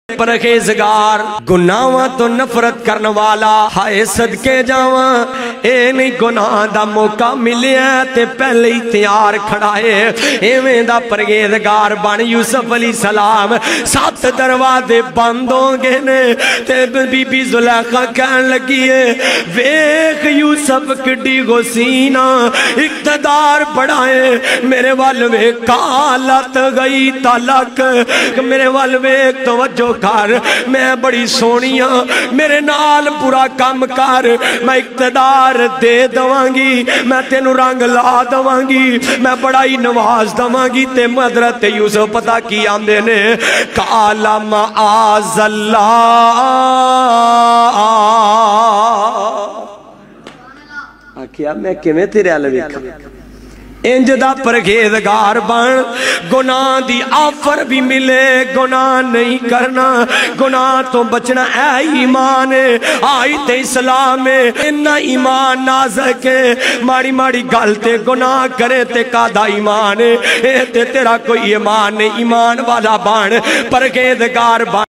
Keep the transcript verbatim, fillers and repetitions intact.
پرہیزگار گناہاں تو نفرت کرنے والا ہائے صدقے جاواں اے نہیں گناہ دا موقع ملیا تے پہلے ہی تیار کھڑائے ایویں دا پرہیزگار بن یوسف علیہ السلام سات دروازے بند ہوں گے نے تے بی بی زلیخا کہن لگی ہے ویکھ یوسف کڈی غسینہ اقتدار بڑھائے میرے والوے کالت گئی تلک میرے والوے توجہ کر میں بڑی سونیاں میرے نال پورا کام کر میں اقتدار دے دوانگی میں تینو رنگ لا دوانگی میں بڑائی نواز دوانگی تے حضرت یوسف پتہ کی آمدے نے کالا معاذ اللہ آکھیا میں کیویں تیرے ال ویکھاں انج دا پرہیزگار بن گناہ دی آفر بھی ملے گناہ نہیں کرنا گناہ تو بچنا اے ایمان ہے آیت اسلام ہے انہا ایمان نازک ہے ماڑی ماڑی گالتے گناہ کرے تے کادا ایمان ہے اے تے تیرا کوئی ایمان نہیں ایمان والا بن پرہیزگار بن